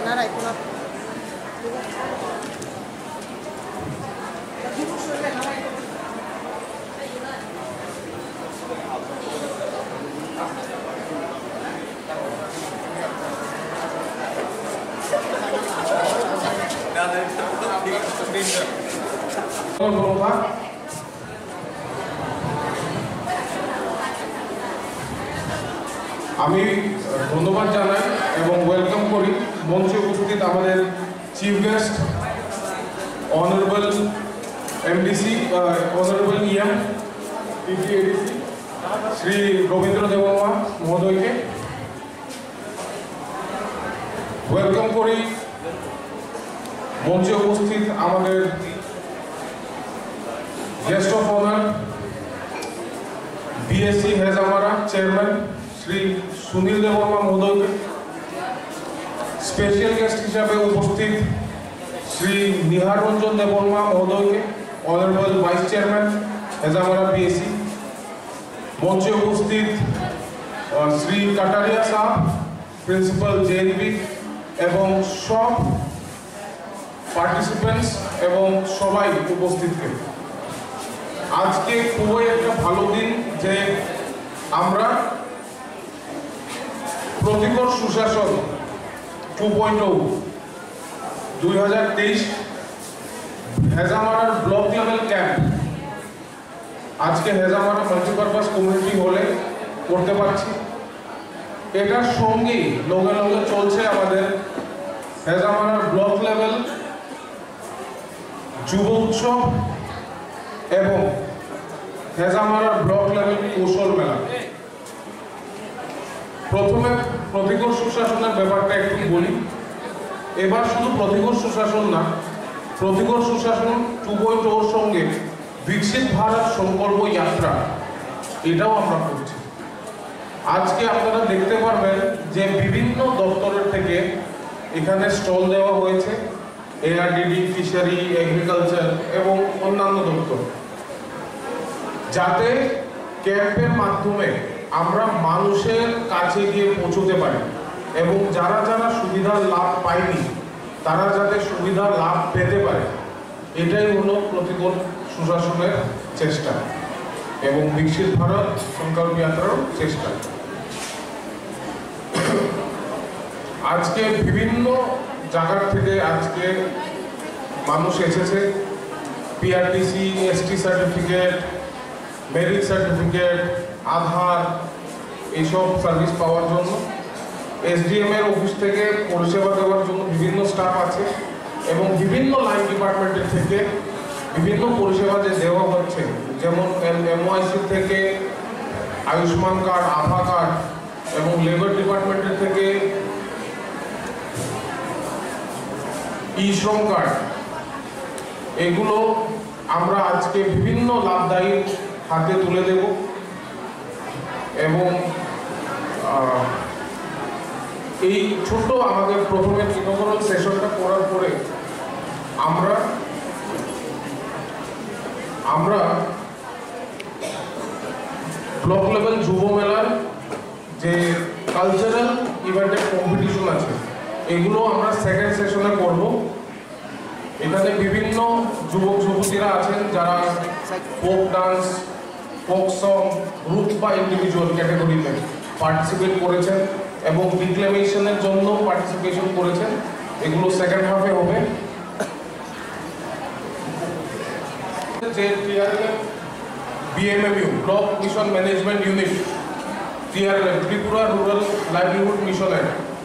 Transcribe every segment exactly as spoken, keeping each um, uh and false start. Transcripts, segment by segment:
আমি ধন্যবাদ জানাই এবং ওয়েলকাম করি মঞ্চে উপস্থিত আমাদের chief guest honourable MDC honourable EM PPADC Shri Rabindra Debbarma মহোদয়কে। ওয়েলকাম করি মঞ্চে উপস্থিত আমাদের guest of honour BSC Hezamara chairman Shri Sunil Debbarma মহোদয়কে। স্পেশাল গেস্ট হিসাবে উপস্থিত শ্রী নিহার রঞ্জন দেববর্মা মহোদয়কে, honourable vice chairman Hezamara BSC. মঞ্চে উপস্থিত শ্রী কাটারিয়া সাহ, প্রিন্সিপাল জেএনবি, এবং সব পার্টিসিপেন্টস এবং সবাই উপস্থিতকে। আজকে খুবই একটা ভালো দিন যে আমরা প্রতিকর সুশাসন টু পয়েন্ট ও দুই হাজার তেইশ হেজামারার ব্লক লেভেল ক্যাম্প আজকে হেজামারা মাল্টিপারপাস কমিউনিটি হলে করতে পারছি। এটার সঙ্গেই লগে লগে চলছে আমাদের হেজামারার ব্লক লেভেল যুব উৎসব এবং হেজামারার ব্লক লেভেল কৌশল মেলা। প্রথমে প্রতিকূল সুশাসনের ব্যাপারটা একটু বলি। এবার শুধু প্রতিকূল সুশাসন না, প্রতিকূল সুশাসন টু পয়েন্ট ওর সঙ্গে বিকশিত ভারত সংকল্প যাত্রা এটাও আমরা করছি। আজকে আপনারা দেখতে পারবেন যে বিভিন্ন দপ্তরের থেকে এখানে স্টল দেওয়া হয়েছে, এআরডিডি, ফিশারি, এগ্রিকালচার এবং অন্যান্য দপ্তর, যাতে ক্যাম্পের মাধ্যমে আমরা মানুষের কাছে গিয়ে পৌঁছতে পারি এবং যারা যারা সুবিধার লাভ পায়নি তারা যাতে সুবিধার লাভ পেতে পারে, এটাই হলো প্রতিকূল সুশাসনের চেষ্টা এবং বিকশিত ভারত সংকল্প যাত্রার চেষ্টা। আজকে বিভিন্ন জায়গার থেকে আজকে মানুষ এসেছে PRTC, ST certificate, merit certificate, Aadhaar এইসব সার্ভিস পাওয়ার জন্য। এসডিএম এর অফিস থেকে পরিষেবা দেওয়ার জন্য বিভিন্ন স্টাফ আছে এবং বিভিন্ন লাইন ডিপার্টমেন্টের থেকে বিভিন্ন পরিষেবা যে দেওয়া হচ্ছে, যেমন এমওআইসি থেকে আয়ুষ্মান কার্ড, আভা কার্ড এবং লেবার ডিপার্টমেন্টের থেকে ই শ্রম কার্ড, এগুলো আমরা আজকে বিভিন্ন লাভদায়ী হাতে তুলে দেব এবং এই ছোট আমাদের প্রথমে ইনঅগ্রাল সেশনটা করার পরে আমরা আমরা ব্লক লেভেল যুব মেলার যে কালচারাল ইভেন্টের কম্পিটিশন আছে এগুলো আমরা সেকেন্ড সেশনে করব। এখানে বিভিন্ন যুবক যুবতীরা আছেন যারা folk dance, folk song, group বা ইন্ডিভিজুয়াল ক্যাটাগরিতে পার্টিসিপেট করেছেন এবং ডিক্লেমেশনের জন্য পার্টিসিপেশন করেছেন। এগুলো সেকেন্ড হাফে হবে। যে TRLM BMMU block mission management unit, TRLM Tripura rural livelihood মিশনের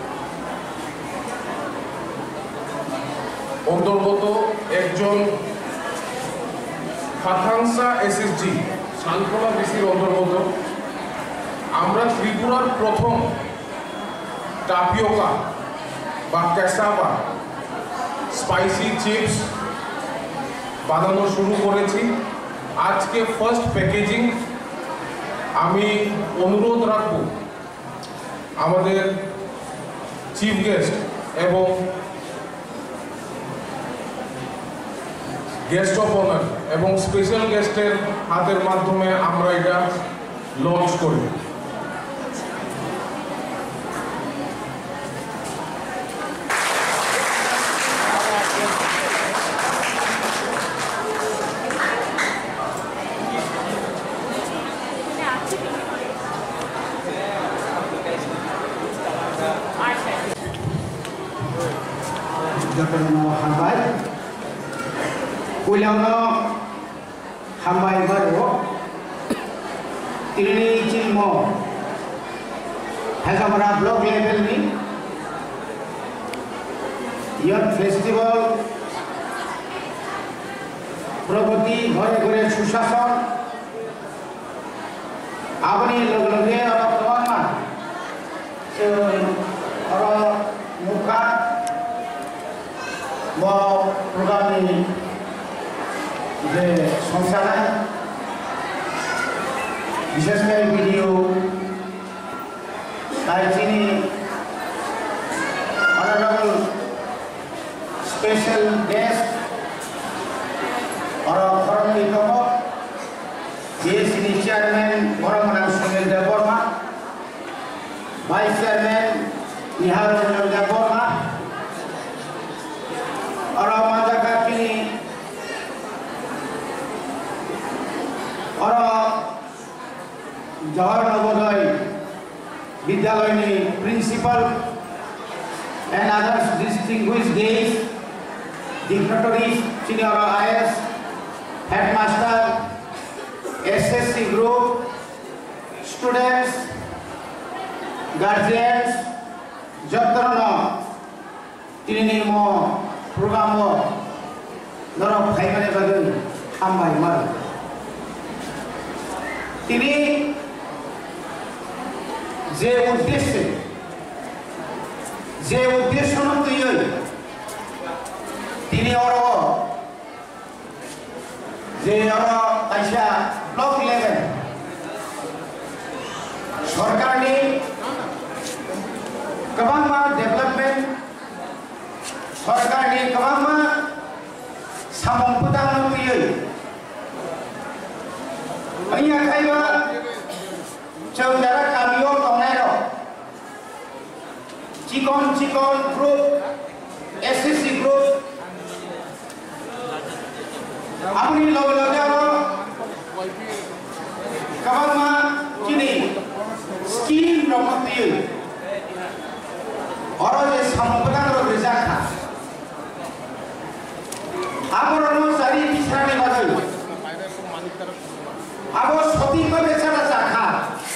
অন্তর্গত একজন খাথাংসা এসএসজি সানকোলা ডিসির অন্তর্গত আমরা ত্রিপুরার প্রথম টাপিওকা বা ক্যাসাবা স্পাইসি চিপস বানানো শুরু করেছি। আজকে ফার্স্ট প্যাকেজিং আমি অনুরোধ রাখব আমাদের চিফ গেস্ট এবং গেস্ট অফ অনার এবং স্পেশাল গেস্টের হাতের মাধ্যমে আমরা এটা লঞ্চ করি। jotono hambai ulangno hambai baro ini cilmo hakamara block level ni youth festival प्रगति घरे घरे सुशासन अपनी लोग लगे और प्रवाह से और मुखा वो प्रोग्राम में जे संसार है विशेषकर वीडियो ताइचिनी ऑनरेबल स्पेशल गेस्ट और फॉर्मली कहो ये सीनी चेयरमैन बरमना सुनील देववर्मा वाइस चेयरमैन निहार रंजन देववर्मा और माजा का की और जवाहर नवोदय विद्यालय ने principal and others distinguished guest dignitaries senior I A S headmaster, S S C group, students, guardians, jotono tini mo program mo noro bhaimane bagun ambai mar tini je uddeshye je uddeshyo no tuyoi tini oro जे oro kaisa block level सरकार ने कबांमा development सरकार ने कबांमा सामंपुदान नपियै अइया खाइबा चौदारा कामियो तनायरो चिकन चिकन ग्रुप एसएससी ग्रुप अपनी लोग लगारो कबांमा किनी स्कीम रमती और जे संपदान रो रिजाखा आबरनो सारी पिछराने बादल आबो सती को बेचारा चाखा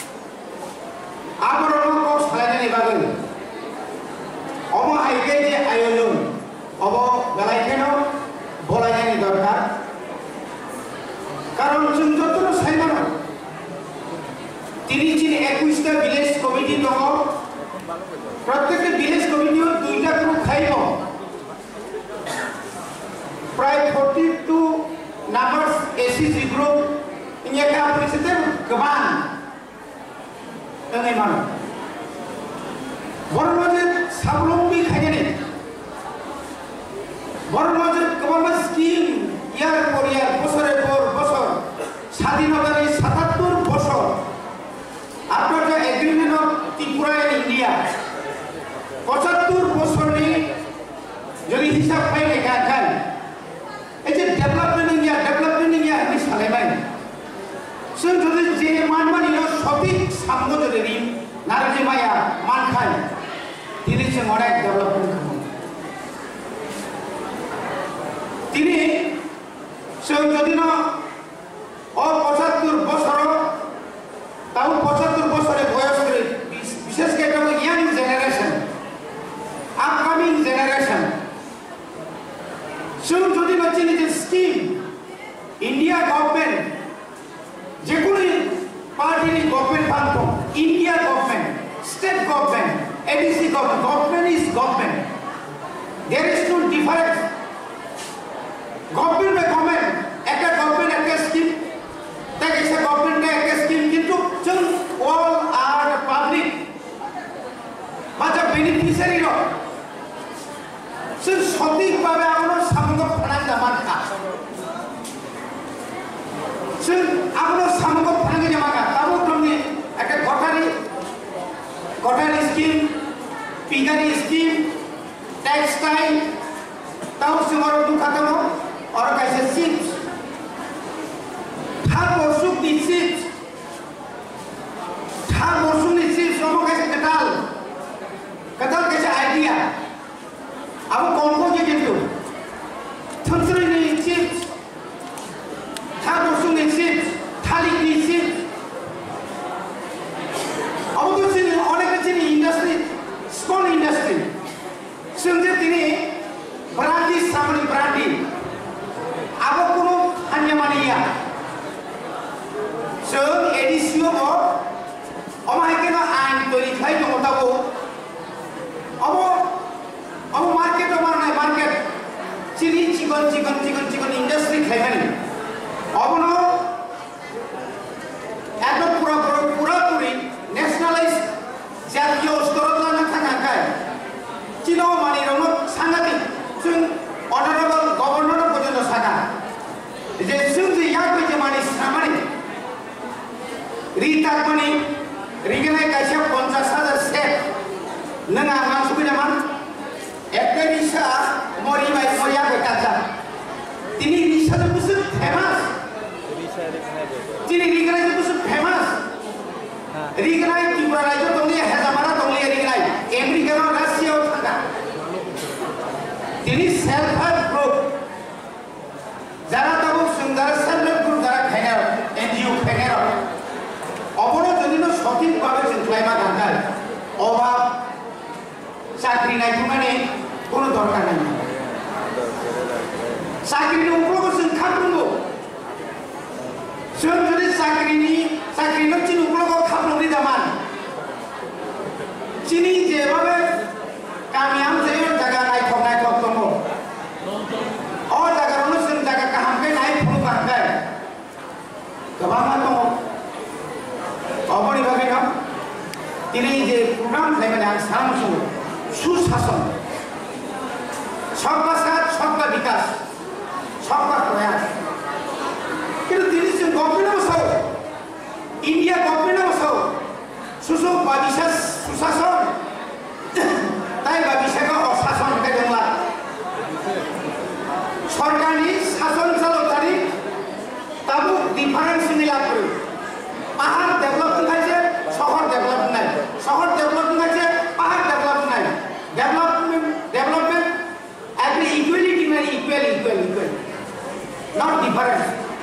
आबरनो को छलाने बादल अमो हाइके जे आयोजन अबो गलाइखेनो बलायनि दरकार कारण जों जतनो साइमानो तिनि जिन इक्कीस टा विलेज कमिटी दङ प्रत्येक विलेज कमिटी दुईटा ग्रुप खाइबो प्राय बयालीस नाम्बार्स एससी ग्रुप इन्याका परिस्थिति गोबां दङै मानो बरमाजे साबलम्बी खायने बरमाजे गोबां स्किम ইয়ার পর ইয়ার বছরের পর বছর স্বাধীনতার সাতাত্তর বছর আপনার যে agreement of Tripura and India পঁচাত্তর বছর নিয়ে যদি হিসাব পাই লেখা খান এই যে ডেভেলপমেন্ট ইন্ডিয়া ডেভেলপমেন্ট ইন্ডিয়া আমি সালেবাই সে যদি যে মানমানি সঠিক সামনে যদি নারী মায়া মান খায় তিনি সে অনেক ডেভেলপমেন্ট তিনি যদি না পঁচাত্তর বছর তাও পঁচাত্তর বছরে বয়স করে বিশেষ করে একটা ইয়াং জেনারেশন আপকামিং জেনারেশন সে যদি না চিনি যে স্কিম ইন্ডিয়া গভর্নমেন্ট যে কোনো পার্টির গভর্নমেন্ট বানব India government state government ADC government government is government there is no difference government में गवर्नमेंट एक गवर्नमेंट एक स्कीम तक ऐसे गवर्नमेंट का एक स्कीम किंतु जन ऑल आर पब्लिक मतलब बेनिफिशियरी रो सिर्फ सटीक भावे আমরা সামগ্র ফানাই জামান কা सिर्फ আমরা সামগ্র ফানাই জামান কা তাও তুমি একটা goatery goatery scheme piggery scheme textile তাও সিমার দুখাতনো और कैसे चिप्स हर मौसम की चिप्स हर मौसम की चिप्स लोगों कैसे कटाल कटाल कैसे आइडिया अब कौन कौन की চিকন চিকন চিকন চিকন ইন্ডাস্ট্রি খাইবেন অবনো একদম পুরো পুরোপুরি ন্যাশনালাইজ জাতীয় স্তরত লানা থাকায় চিনো মানে রং সাংঘাতিক जों অনারেবল গভর্নর পর্যন্ত থাকা যে जों যে ইয়াকই যে মানে সামানি রিতাক মানে রিগনাই কাইসা পঞ্চাশ হাজার সেট नों आं सुबिदामान একটা রিসা মরি বাই মরিয়া কাজা তিনি রিসা যে বুঝ ফেমাস তিনি রিগনাই যে বুঝ ফেমাস রিগনাই ত্রিপুরা রাজ্য দলিয়া হেজামারা দলিয়া রিগনাই আমেরিকা রাশিয়াও থাকা তিনি সেলফ হেল্প গ্রুপ যারা তবু সুন্দর সেলফ হেল্প গ্রুপ যারা ফেনার এনজিও ফেনার অবনো যদি সঠিকভাবে চিন্তাইবা থাকার অভাব চাকরি নাই মানে কোনো দরকার নাই চাকরির উপলক্ষ जों खालामनांगौ जों जुदि চাকরিनि চাকরিनो चिन उपलक्ष खालामनांगौ दामान चिनि जेबाबो गामियाव जेबो जायगा नायथाव नायथाव दङ अ जायगायावनो जों जायगा गाहामखै नायफुनो गाहामखै गोबाङा दङ अबनि बागै ना दिनै जे प्रग्राम खालामनानै आं सानसुङो सुशासन सबका साथ सबका विकास सबका प्रयास কিন্তু তিনি যে গভর্নমেন্ট বসাও ইন্ডিয়া গভর্নমেন্ট বসাও সুসু বাবিসা সুশাসন তাই বাবিসাকে অশাসন হতে দংলা সরকারি শাসন চালতারি তাবু ডিফারেন্স মিলাপ করে পাহাড় ডেভেলপমেন্ট আছে শহর ডেভেলপমেন্ট নাই শহর ডেভেলপমেন্ট আছে পাহাড় ডেভেলপমেন্ট নাই ডেভেলপমেন্ট ডেভেলপমেন্ট every equality মানে equal equal equal not different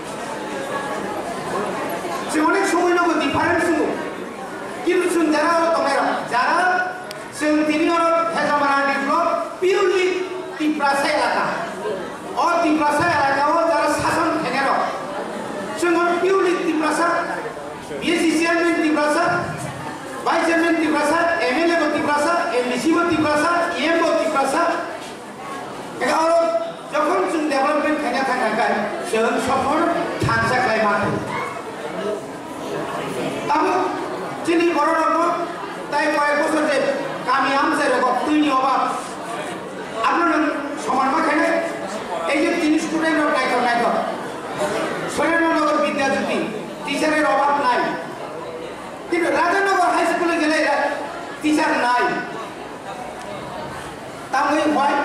সে অনেক সময় নেব ডিফারেন্স কিন্তু শুন যারা তোমরা যারা সে তিনি হলো হেজামারা ডেভেলপ পিওরলি ত্রিপ্রাসা এলাকা ও ত্রিপ্রাসা এলাকাও যারা শাসন ফেনের সে purely Tiprasa BSC chairman Tiprasa vice chairman Tiprasa MLA Tiprasa MDC Tiprasa EM Tiprasa এগারো যখন जों डेवलपमेंट खायना थाखाय जों सफल थांसा खायमाखै ताबो जोंनि बर' रावखौ তাই কয়েক বছর যে গামি আমছে রকম তুইনি অভাব আপনার সমান মাখানে এই যে তিন স্টুডেন্ট নাইক নাইক সুরেন্দ্রনগর বিদ্যাজ্যোতি টিচারের অভাব নাই কিন্তু রাজানগর হাই স্কুলে গেলে টিচার নাই তাহলে হয়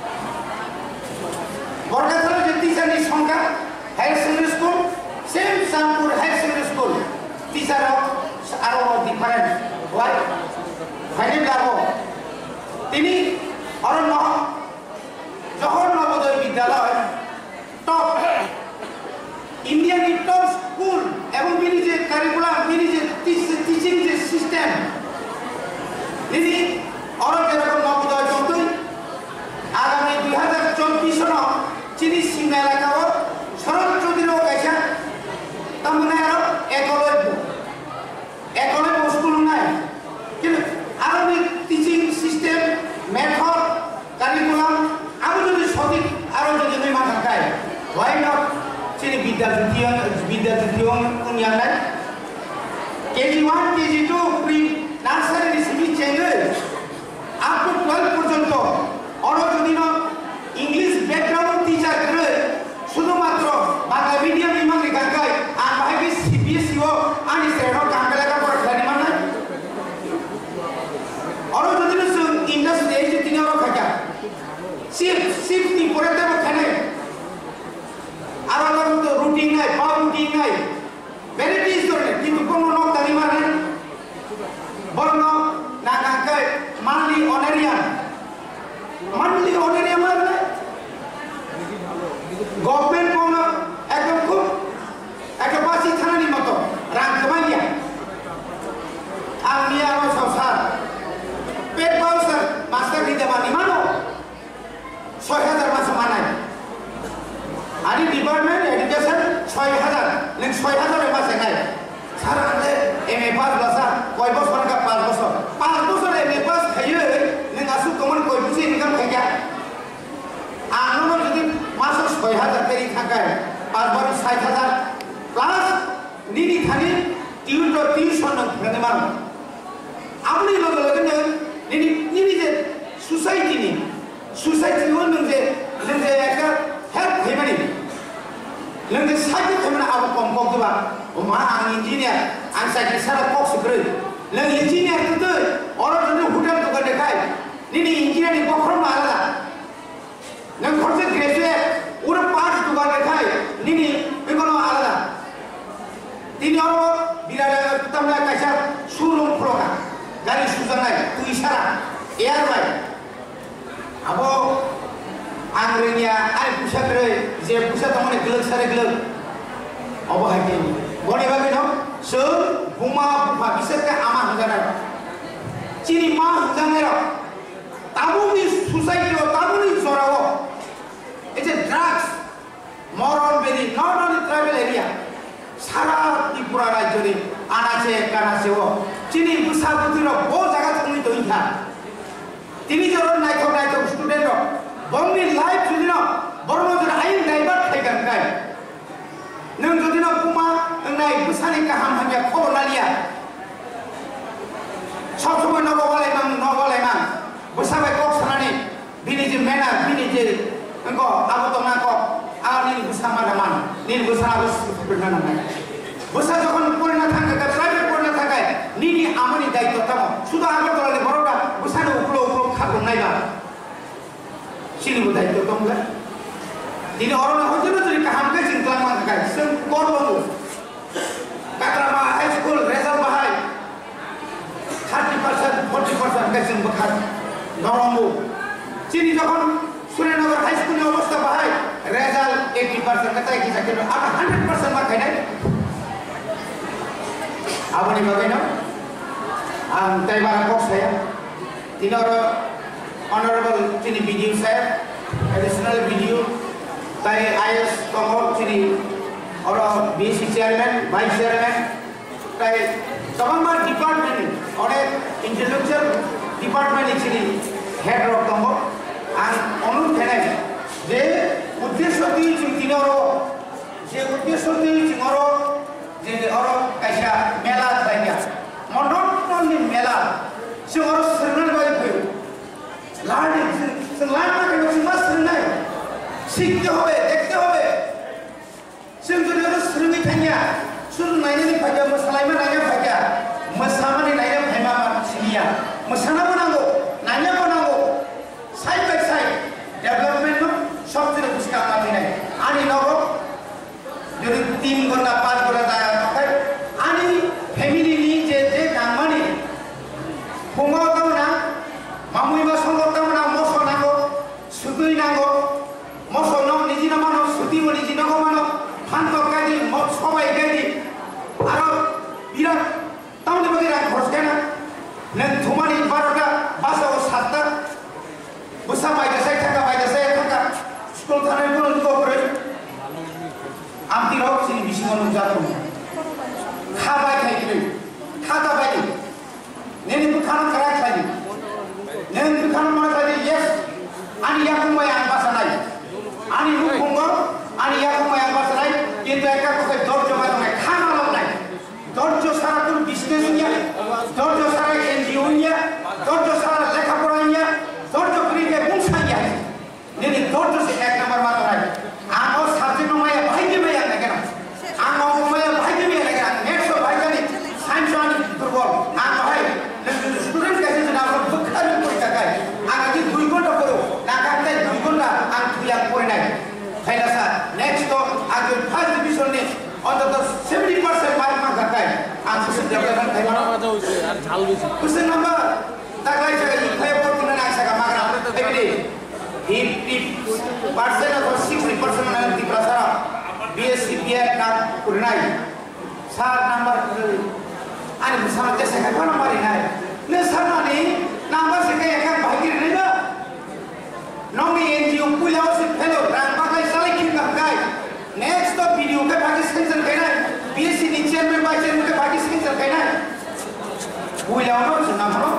বরগাছার যে টিচারের সংখ্যা higher secondary school same Shyampur higher secondary school teacher আরো ডিফারেন্ট হয় ফাইনাল যাবো তিনি অরণ্য জহর নবোদয় বিদ্যালয় টপ ইন্ডিয়ান টপ স্কুল এবং তিনি যে কারিকুলাম তিনি যে টিচিং যে সিস্টেম তিনি অরণ্য যেরকম নবোদয় চলতই আগামী দুই হাজার চব্বিশ সন চিনি সিংহ এলাকাও শরৎ চৌধুরীও গাইছা তার আরো একলব্য একলব্য স্কুল নাই কিন্তু আরো টিচিং সিস্টেম মেথড কারিকুলাম আরো যদি সঠিক আরো যদি নির্মাণ থাকায় হোয়াই নট চিনি বিদ্যাজ্যোতি বিদ্যাজ্যোতি উনিয়া নাই KG one KG two pre nursery সিবি চেঞ্জে আপ টু টুয়েলভ পর্যন্ত অরো যদি ইংলিশ ব্যাকগ্রাউন্ড টিচার করে শুধুমাত্র বাংলা মিডিয়াম ইমাম গায় আর ভাইবি সিবিএসই ও আনি সেরো কাঙ্গলা পড়া খালি মানে অরো যদি ইন্ডাস্ট্রি এই যে তিন অরো খাটা সিফ সিফ নি পড়ে দেব খানে আর আলাদা তো রুটিন নাই পাও রুটিন নাই ভ্যারাইটিস ধরনের কিন্তু কোনো লোক দাঁড়ি মানে বর্ণ না কাঙ্গায় মানলি অনারিয়ান মানলি অনারিয়ান মানে গভর্নমেন্ট কোন একদম খুব একটা বাসি থানানি মতো রাং কমাইয়া আমি আর সংসার পেট বাউসার মাস্টার দিতে পারি মানো ছয় হাজার মাস মানায় আনি ডিপার্টমেন্ট এডুকেশন ছয় হাজার নেক্সট ছয় হাজার মাসে নাই স্যার আনলে এম এ পাস বাসা কয় বছর না পাঁচ বছর পাঁচ বছর এম এ পাস খাইয়ে নেন আসু কমন কয় বুঝি ইনকাম খাইয়া society won nung je nung je ekka help hemani nung je sabi hemana abu kom kom tuba o ma ang engineer ang sa kisara kok sugre nung engineer tu tu orang tu hotel tu kan dekai nini engineer ni bokrom ala nung khorse graduate ura pass tu kan dekai nini ekono ala tini orang bila tamla kaisa surum proka dari susanai tu isara air bay abo angrenya ai pusat re je pusat tamane gelak sare gelak abo hake goni babe no so buma bupa bisat ka ama hujana chini ma hujana ro tabu ni society ro tabu ni sorao it's a drugs moral very not only tribal area সারা ত্রিপুরা রাজ্যে আনাচে কানাচে ও চিনি বুসাবুতির বহু জায়গা তুমি দইথা তিনি যখন নাইথক নাইথক student বংনি life যদি না বর্ম যদি আইন ডাইভার্ট থাইকান গাই নং যদি না কুমা নাই বুসানি কাহাম হামিয়া খবর নালিয়া সব সময় নগলাই মান নগলাই মান বুসাবাই কক সানানি বিনি যে মেনা বিনি যে engko aku to nako ani busama daman nin busana bus pernah nang busa যখন পরিণা থাকে তা প্রাইভেট পরিণা থাকে নিনি আমনি দায়িত্ব তাম শুধু আমার তোলালে বড়টা বুসানো উপলো উপলো খাবো নাইবা সিনি দায়িত্ব তোমরা দিনে অরণ হচ্ছে না যদি কাহাম কে চিন্তা মান থাকে সব করব কাকরামা হাই স্কুল রেজাল্ট বাহাই থার্টি পার্সেন্ট ফর্টি পার্সেন্ট কেসিন বখাত নরমবু চিনি যখন সুরেনগর হাই স্কুলের অবস্থা বাহাই রেজাল্ট এইটি পার্সেন্ট কথা কি থাকে আর হান্ড্রেড পার্সেন্ট মার্ক খাই নাই আপনি বাগে না আম তাইবারা বক্স saya তিনর অনারেবল চিনি বিডিও সাহেব এডিশনাল বিডিও তাই আইএস কমর চিনি और बीएससी চেয়ারম্যান ভাইস চেয়ারম্যান তাই তমাম ডিপার্টমেন্ট और इंटेलेक्चुअल डिपार्टमेंट চিনি হেড রকম আর অনুরোধ থাকায় যে উদ্দেশ্য দিয়ে তিনর যে উদ্দেশ্য দিয়ে তিনর যে और কাইসা মেলা থাইকা মনননি মেলা সে और সরনাল বাই কই লাড়ি সে লাড়া কেন মাস নাই শিখতে হবে দেখতে হবে जों जुदि रोंङै थानिया सुरु नायनानै फायदा मोसालायमा नायना फायदा मोसामानै नायना फायमा सिनिया मोसानाबो नांगौ नायनाबो नांगौ साइड बाय साइड डेभलपमेन्ट सबजना बुझका माथिनाय आनि नगो जुदि तीन घन्टा पाँच घन्टा जाया थाखाय आनि फेमिलिनि जे जे नांमानि फुङाव तामना मामुइबा संग तामना मसो नांगौ सुदै नांगौ मसो न निजिना मानो सुदिबो निजिना गो मानो Hantok kadi, mau sekolah kadi, arab birak, tahu ni bagaimana khos kena, nen thumani baroda bahasa usahata, busa baik saya thaka baik saya thaka, sekolah thane pun untuk kore, amti rok sini bisi manu jatuh, khabai khai kiri, khata baik, neni tu khana kerak lagi, neni tu khana mana lagi yes, ani yang kumai yang bahasa lain, ani lu kumai, ani yang kumai yang bahasa lain. কিন্তু একা কথায় ধৈর্য মানে না খানা লাভ নাই ধৈর্য সারা কোন বিজনেস নিয়া ধৈর্য সারা এনজিও নিয়া ধৈর্য সারা লেখাপড়া নিয়া ধৈর্য করিকে মুসাই যায় নেনি ধৈর্য সে এক নাম্বার মাত্র নাই আমার সাবজেক্ট মায়া ভাইকে মায়া লাগে না আমার মায়া ভাইকে মায়া লাগে না নেক্সট ভাই জানি সায়েন্স আনি দুর্বল আর ভাই স্টুডেন্ট কাছে যে আমরা দুঃখারি পরীক্ষা খাই আর যদি দুই ঘন্টা করো না কাটতে দুই ঘন্টা আর দুই আর পড়ে নাই খাইলা স্যার নেক্সট তো আগে ফার্স্ট ডিভিশন নে অন্তত সেভেন্টি পার্সেন্ট মার্ক মার্ক কাটায় আর সুসে ডেভেলপমেন্ট খাইবা না বাজা হইছে আর ঝাল বেশি কোশ্চেন নাম্বার তাকাই থাকে খাই পড়তে না আইসা কা মাগরা এবিডি ফিফটি পার্সেন্ট অথবা সিক্সটি পার্সেন্ট না দি প্রাসারা বিএসসি বিএ কাম করে নাই সাত নাম্বার আনি সামনে দেশে খাইবা না মারি নাই নে সামনে নাম্বার সে কে একা ভাগির নাই না নমি এনজিও পুলাও সে ফেলো রান বাগাই সালে কি কাই नेक्स्ट तो वीडियो के बाकी सेंसर कहना है बीएससी नी चेयरमैन बाय चेयरमैन के बाकी सेंसर कहना है बुलाओ नो सुना करो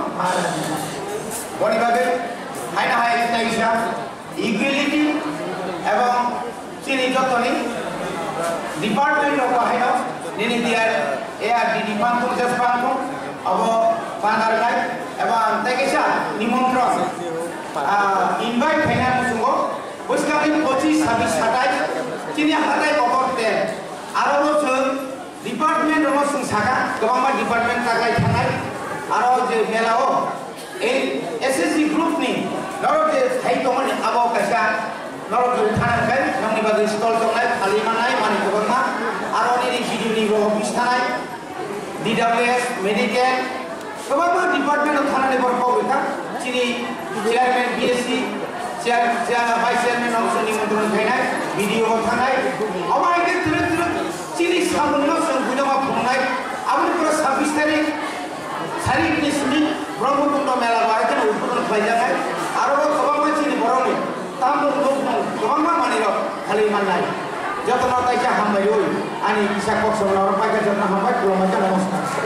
বডি ভাবে হাই না হাই স্টাইলিশা ইকুয়ালিটি এবং চিনি যতনি ডিপার্টমেন্ট অফ হাইনা নিনি দিয়ার এআর ডি ডিপার্টমেন্ট জাস্ট পান্ট অব পানার গাই এবং তেকেশা নিমন্ত্রণ invite kainan musungo buskali পঁচিশ ছাব্বিশ সাতাইশ চিনি হাতাই কবরতে আরো जों ডিপার্টমেন্ট রো जों সাকা गोबां ডিপার্টমেন্ট थाखाय थानाय आरो जे मेलाव ए एसएससी ग्रुप नि नरो जे थाइ दंमोन आबो कासा नरो जे थानाय नंनि बागै स्टल दंनाय फालिमानाय माने गोबां आरो नि भिडिअ नि अफिस थानाय डीडब्ल्यूएस मेडिकेल गोबां डिपार्टमेन्ट थानानै बरखौ बिथा चिनि chairman BSC chair chair vice chairman अफिसनि मन्थ्रन थानाय भिडिअ थानाय अबायके तुरु तुरु चिनि सामुनो जों बुइनामा फुंनाय आबुनिपुरा ছাব্বিশ तारिख सारिखनि सिनि ब्रह्मकुण्ड मेला बाहायखौ उद्घाटन खालामनाय आरो गोबां मानसिनि बर'नि तामुल लोक गोबां मानिर खालि माननाय जतन ताइसा हामबाय आंनि फिसा कक्सबाराव पाइका जतन हामबाय खुलुमबाय नमस्कार